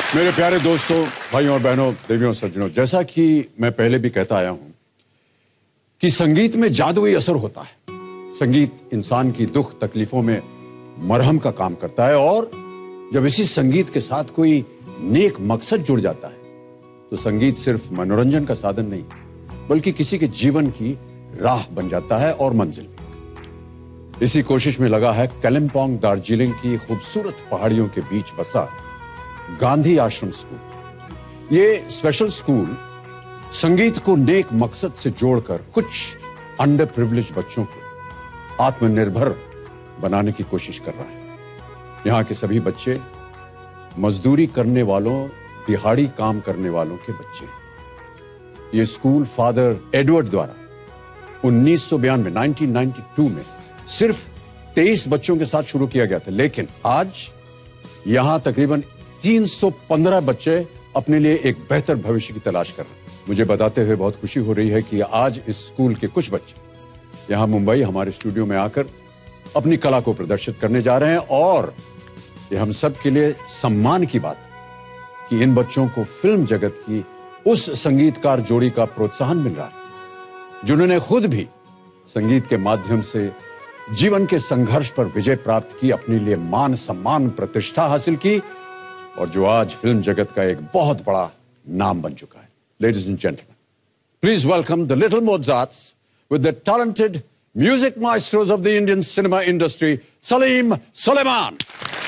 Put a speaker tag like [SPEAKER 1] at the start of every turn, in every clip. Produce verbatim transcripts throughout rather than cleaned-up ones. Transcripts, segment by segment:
[SPEAKER 1] मेरे प्यारे दोस्तों, भाइयों और बहनों, देवियों और सज्जनों, जैसा कि मैं पहले भी कहता आया हूं कि संगीत में जादुई असर होता है। संगीत इंसान की दुख तकलीफों में मरहम का काम करता है और जब इसी संगीत के साथ कोई नेक मकसद जुड़ जाता है तो संगीत सिर्फ मनोरंजन का साधन नहीं बल्कि किसी के जीवन की राह बन जाता है और मंजिल भी। इसी कोशिश में लगा है कालिम्पोंग दार्जिलिंग की खूबसूरत पहाड़ियों के बीच बसा गांधी आश्रम स्कूल। ये स्पेशल स्कूल संगीत को नेक मकसद से जोड़कर कुछ अंडर प्रिविलेज बच्चों को आत्मनिर्भर बनाने की कोशिश कर रहा है। यहाँ के सभी बच्चे मजदूरी करने वालों, दिहाड़ी काम करने वालों के बच्चे। ये स्कूल फादर एडवर्ड द्वारा उन्नीस सौ बयानवे नाइनटीन नाइंटी टू में सिर्फ तेईस बच्चों के साथ शुरू किया गया था, लेकिन आज यहां तकरीबन तीन सौ पंद्रह बच्चे अपने लिए एक बेहतर भविष्य की तलाश कर रहे हैं। मुझे बताते हुए बहुत खुशी हो रही है कि आज इस स्कूल के कुछ बच्चे यहां मुंबई हमारे स्टूडियो में आकर अपनी कला को प्रदर्शित करने जा रहे हैं और ये हम सब के लिए सम्मान की बात है कि इन बच्चों को फिल्म जगत की उस संगीतकार जोड़ी का प्रोत्साहन मिल रहा है जिन्होंने खुद भी संगीत के माध्यम से जीवन के संघर्ष पर विजय प्राप्त की, अपने लिए मान सम्मान प्रतिष्ठा हासिल की और जो आज फिल्म जगत का एक बहुत बड़ा नाम बन चुका है। Ladies and gentlemen, please welcome the little Mozarts with the talented music maestros of the Indian cinema industry, Salim Sulaiman.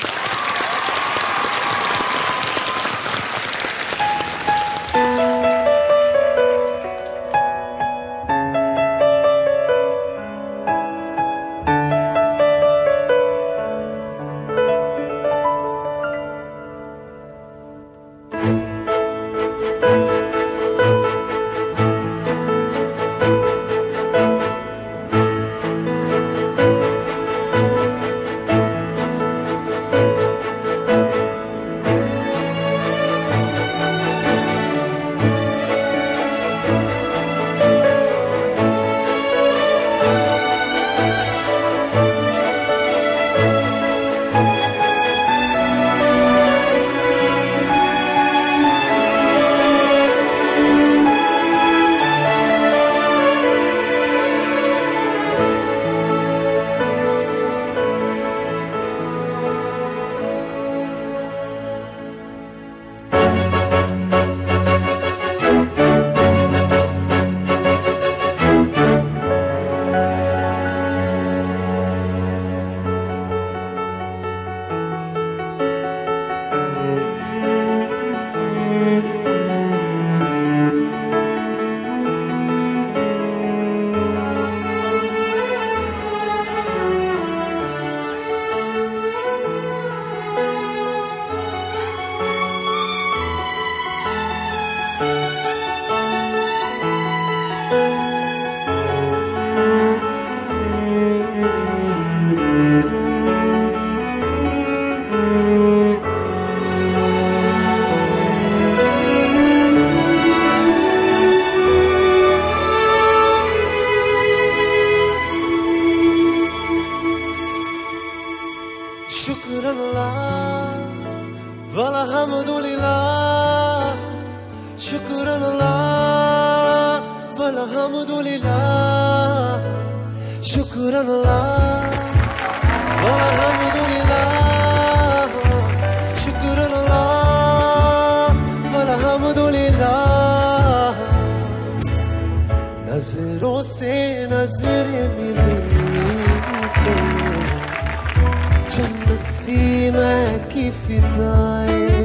[SPEAKER 2] नजरों से नजरें मिली तो जन्नत सी महकी फिजाएं,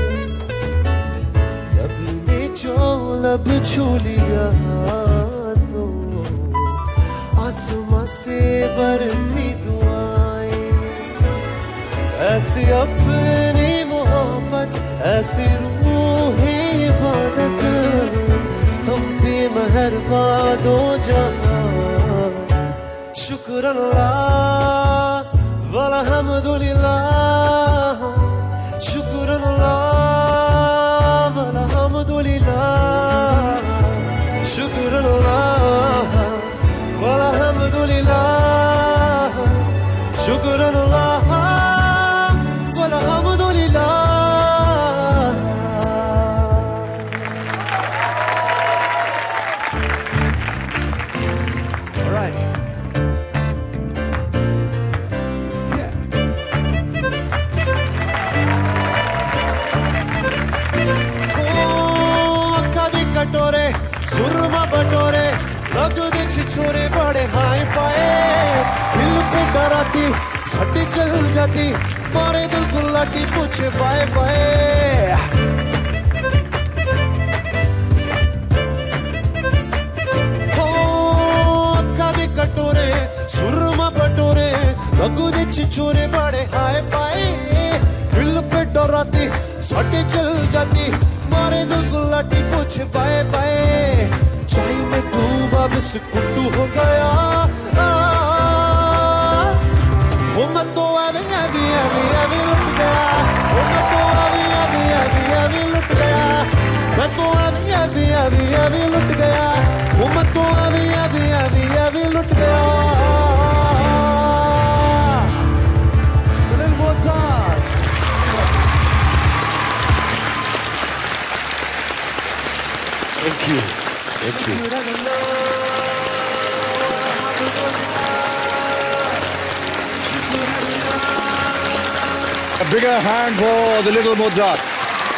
[SPEAKER 2] लबी ने जो लब छू लिया तो आसमां से बरसी दुआएं। ऐसी अपनी मोहब्बत, ऐसी रूहे इबादत, हम भी मेहरबा दो जहां। शुक्र अल्लाह वल्हम्दुलिल्लाह, शुक्र अल्लाह वल्हम्दुलिल्लाह, शुक्र अल्लाह वल्हम्दुलिल्लाह, शुक्र अल्लाह वल्हम्दुलिल्लाह, लगदे छिछोरे बड़े हाई फाई दिल पे डराती सट चल जाती मारे दिल को लाठी पूछे बाय बाय कटोरे सुरमा बटोरे रघु दे छिछोरे बड़े हाय पाए दिल पे डराती सटे चल जाती मारे दिल को लाठी पूछे पाए पाए चाय में डूबा बिस कुट्टू हो गया वो मैं तो अभी अभी अभी अभी लुट गया वो मैं तो अभी अभी अभी अभी लुट गया मैं तो अभी अभी अभी अभी लुट गया वो मैं तो अभी अभी अभी अभी लुट गया Little Mozart.
[SPEAKER 1] Thank you. Thank you.
[SPEAKER 3] A bigger hand for the Little Mozart.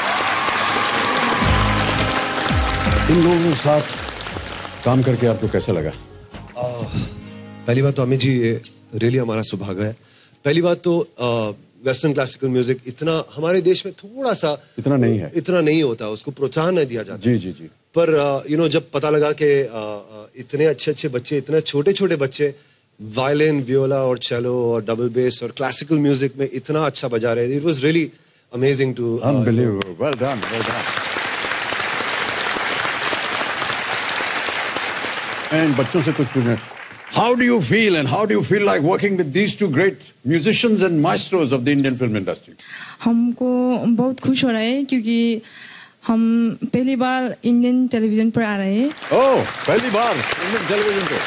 [SPEAKER 1] इन लोगों के साथ काम करके आपको कैसा लगा?
[SPEAKER 3] पहली बात तो अमित जी ये रियली हमारा सौभाग्य है। पहली बात तो वेस्टर्न क्लासिकल म्यूजिक इतना हमारे देश में थोड़ा सा
[SPEAKER 1] इतना नहीं है
[SPEAKER 3] इतना नहीं होता, उसको प्रोत्साहन नहीं दिया जाता।
[SPEAKER 1] जी जी जी।
[SPEAKER 3] पर यू नो जब पता लगा कि इतने अच्छे अच्छे बच्चे, इतने छोटे छोटे बच्चे वायलिन, वियोला और चेलो और डबल बेस और क्लासिकल म्यूजिक में इतना अच्छा बजा रहे थे, it was really amazing to
[SPEAKER 1] unbelievable. Well done, well done. And बच्चों से कुछ पूछना, how do you feel and how do you feel like working with these two great musicians and maestros of the Indian film industry?
[SPEAKER 4] हमको बहुत खुश हो रहा है क्योंकि हम पहली बार इंडियन टेलीविजन पर आ रहे हैं।
[SPEAKER 1] ओह, पहली बार इंडियन टेलीविजन पे।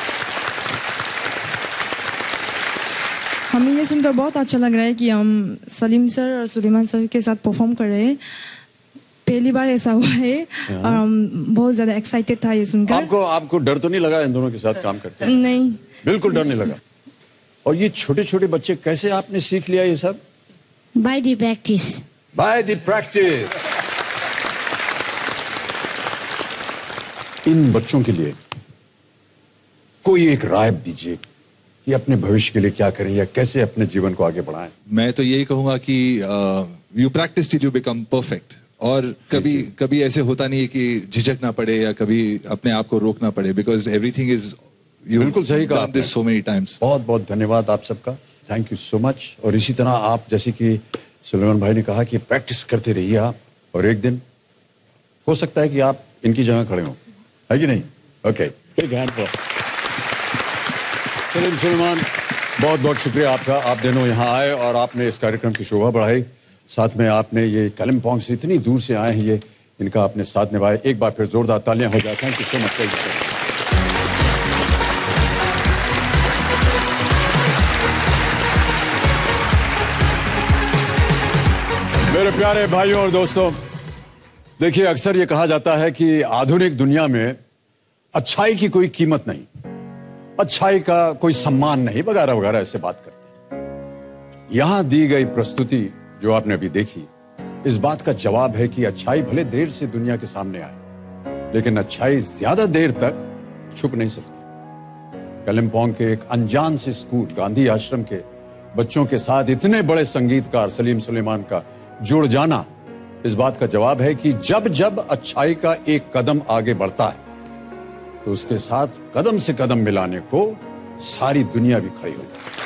[SPEAKER 4] हमें ये सुनकर बहुत अच्छा लग रहा है कि हम सलीम सर और सुलेमान सर के साथ परफॉर्म कर रहे हैं। पहली बार ऐसा हुआ है और हम बहुत ज्यादा एक्साइटेड था ये सुनकर।
[SPEAKER 1] आपको आपको डर तो नहीं लगा इन दोनों के साथ काम करके?
[SPEAKER 4] नहीं,
[SPEAKER 1] बिल्कुल डर नहीं लगा। और ये छोटे छोटे बच्चे कैसे आपने सीख लिया ये सब?
[SPEAKER 5] By the practice.
[SPEAKER 1] By the practice. इन बच्चों के लिए कोई एक राय दीजिए कि अपने भविष्य के लिए क्या करें या कैसे अपने जीवन को आगे बढ़ाएं।
[SPEAKER 6] मैं तो यही कहूंगा कि you practice till you become perfect. और कभी कभी ऐसे होता नहीं है कि झिझक ना पड़े या कभी अपने आप को रोकना पड़े, बिकॉज एवरीथिंग इज यू
[SPEAKER 1] बिल्कुल सही कहा
[SPEAKER 6] दिस सो मेनी टाइम्स।
[SPEAKER 1] बहुत बहुत धन्यवाद आप सबका, थैंक यू सो मच। और इसी तरह आप जैसे कि सुलेमान भाई ने कहा कि प्रैक्टिस करते रहिए आप, और एक दिन हो सकता है कि आप इनकी जगह खड़े हों, है कि नहीं? Okay, big hand for Salim Sulaiman. बहुत बहुत शुक्रिया आपका, आप दोनों यहाँ आए और आपने इस कार्यक्रम की शोभा बढ़ाई। साथ में आपने ये कालिम्पोंग से इतनी दूर से आए हैं, ये इनका आपने साथ निभाया। एक बार फिर जोरदार तालियां हो जाती हैं। किससे मत मेरे प्यारे भाइयों और दोस्तों, देखिए अक्सर ये कहा जाता है कि आधुनिक दुनिया में अच्छाई की कोई कीमत नहीं, अच्छाई का कोई सम्मान नहीं, वगैरह वगैरह ऐसे बात करते हैं। यहां दी गई प्रस्तुति जो आपने अभी देखी, इस बात का जवाब है कि अच्छाई भले देर से दुनिया के सामने आए, लेकिन अच्छाई ज्यादा देर तक छुप नहीं सकती। कालिम्पोंग के एक अनजान से स्कूल गांधी आश्रम के बच्चों के साथ इतने बड़े संगीतकार सलीम सुलेमान का जुड़ जाना इस बात का जवाब है कि जब जब अच्छाई का एक कदम आगे बढ़ता है तो उसके साथ कदम से कदम मिलाने को सारी दुनिया भी खड़ी हो जाती है।